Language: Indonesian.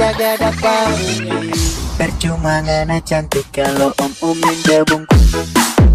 kagak dapat. Percuma ngana cantik kalau om-om yang bungkus.